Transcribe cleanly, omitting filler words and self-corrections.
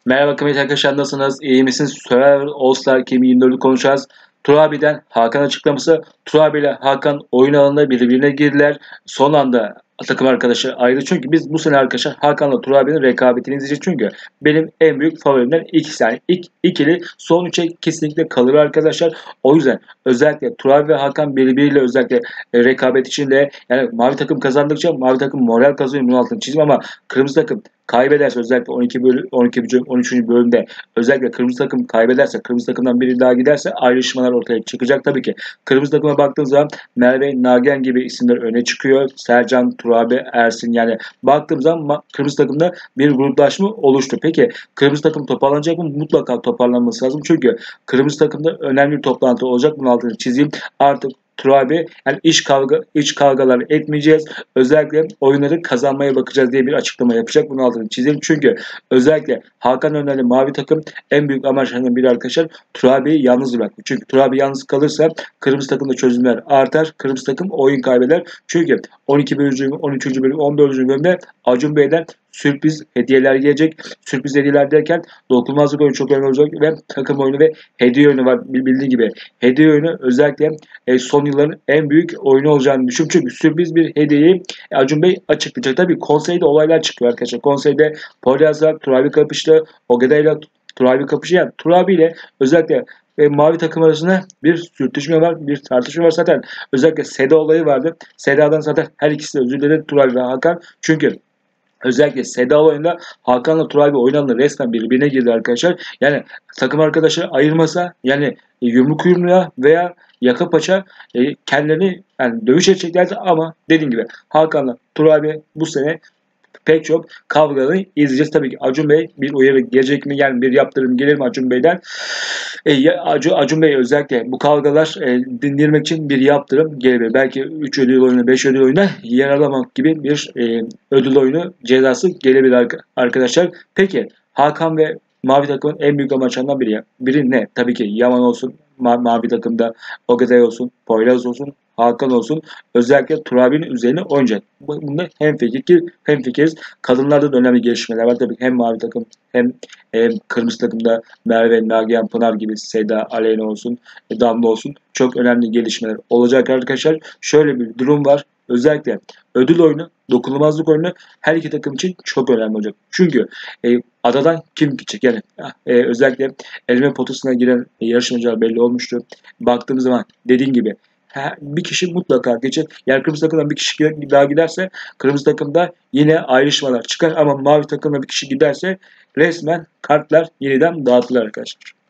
Merhaba kıymetli arkadaşlar, nasılsınız? İyi misiniz? Survivor All Star 2024'ü konuşacağız. Turabi'den Hakan açıklaması. Turabi ile Hakan oyun alanında birbirine girdiler. Son anda takım arkadaşı ayrı. Çünkü biz bu sene arkadaşlar Hakan'la Turabi'nin rekabetini izleyeceğiz. Çünkü benim en büyük favorimden ikisi. Yani ikili son üçe kesinlikle kalır arkadaşlar. O yüzden özellikle Turabi ve Hakan birbiriyle özellikle rekabet içinde, yani mavi takım kazandıkça mavi takım moral kazanıyor. Bunun altını çizim ama kırmızı takım kaybederse, özellikle 13. bölümde özellikle kırmızı takım kaybederse, kırmızı takımdan biri daha giderse ayrışmalar ortaya çıkacak tabii ki. Kırmızı takıma baktığınız zaman Merve, Nagihan gibi isimler öne çıkıyor. Sercan, Turabi, Ersin, yani baktığım zaman kırmızı takımda bir gruplaşma oluştu. Peki kırmızı takım toparlanacak mı? Mutlaka toparlanması lazım. Çünkü kırmızı takımda önemli bir toplantı olacak. Bunun altını çizeyim. Artık Turabi, yani iç kavgalar etmeyeceğiz. Özellikle oyunları kazanmaya bakacağız diye bir açıklama yapacak. Bunun altını çizelim. Çünkü özellikle Hakan Önder'le mavi takım en büyük amaçlarından biri arkadaşlar Turabi'yi yalnız bırakmak. Çünkü Turabi yalnız kalırsa kırmızı takımda çözümler artar. Kırmızı takım oyun kaybeder. Çünkü 12. bölüm, 13. bölüm, 14. bölümde Acun Bey'den sürpriz hediyeler gelecek. Sürpriz hediyeler derken dokunulmazlık oyunu çok önemli olacak ve takım oyunu ve hediye oyunu var, bildiği gibi. Hediye oyunu özellikle son yılların en büyük oyunu olacağını düşünüyorum. Çünkü sürpriz bir hediyeyi Acun Bey açıklayacak. Tabii konseyde olaylar çıkıyor arkadaşlar. Konseyde Poyraz'la Turabi kapıştı. Ogeda ile Turabi kapıştı. Yani Turabi ile özellikle mavi takım arasında bir sürtüşme var, bir tartışma var. Zaten özellikle Seda olayı vardı. Seda'dan zaten her ikisi de özür diledi, Turabi ve Hakan. Çünkü özellikle Seda olayında Hakan'la Turabi oynandı, resmen birbirine girdi arkadaşlar. Yani takım arkadaşı ayırmasa, yani yumruk yumruğa veya yaka paça kendilerini yani dövüş edeceklerdi ama dediğim gibi Hakan'la Turabi bu sene pek çok kavgaları izleyeceğiz. Tabii ki Acun Bey bir uyarı gelecek mi? Yani bir yaptırım gelir mi Acun Bey'den? Acun Bey özellikle bu kavgalar dindirmek için bir yaptırım gelebilir. Belki 3 ödül oyunu, 5 ödül oyuna yer alamak gibi bir ödül oyunu cezası gelebilir arkadaşlar. Peki Hakan ve Mavi takımın en büyük amaçlarından biri ne? Tabii ki Yaman olsun, Mavi takımda Ogeday olsun, Poyraz olsun, Hakan olsun. Özellikle Turabi'nin üzerine oynayacak. Bunda hem fikiriz. Kadınlarda da önemli gelişmeler var. Tabii hem mavi takım hem kırmızı takımda Merve, Nagihan, Pınar gibi, Seda, Aleyna olsun, Damla olsun, çok önemli gelişmeler olacak arkadaşlar. Şöyle bir durum var. Özellikle ödül oyunu, dokunulmazlık oyunu her iki takım için çok önemli olacak. Çünkü adadan kim gidecek? Yani özellikle eleme potasına giren yarışmacılar belli olmuştu. Baktığımız zaman dediğim gibi bir kişi mutlaka geçer. Yani kırmızı takımdan bir kişi daha giderse kırmızı takımda yine ayrışmalar çıkar ama mavi takımda bir kişi giderse resmen kartlar yeniden dağıtılır arkadaşlar.